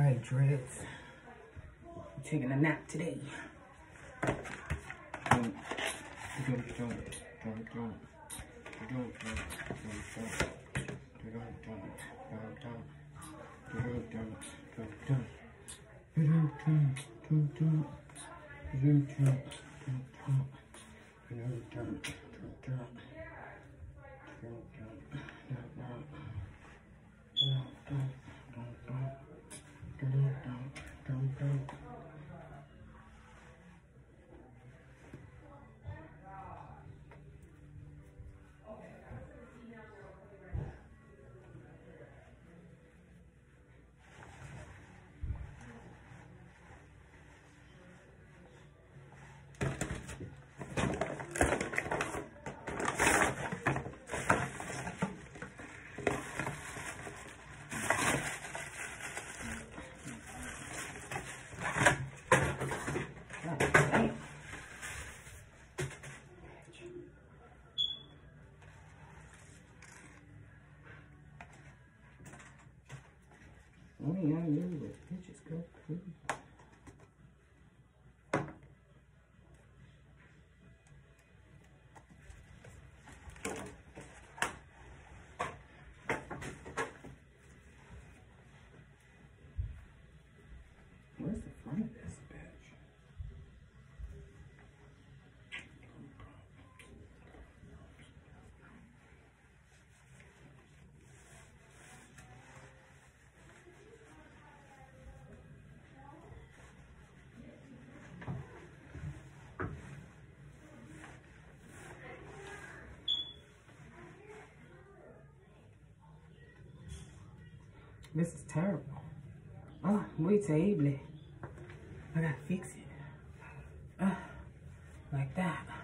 Alright, dreads. I'm taking a nap today. Only I knew it. Bitches go crazy. Where's the front of this bitch? This is terrible. Oh, muy terrible. I gotta fix it. Like that.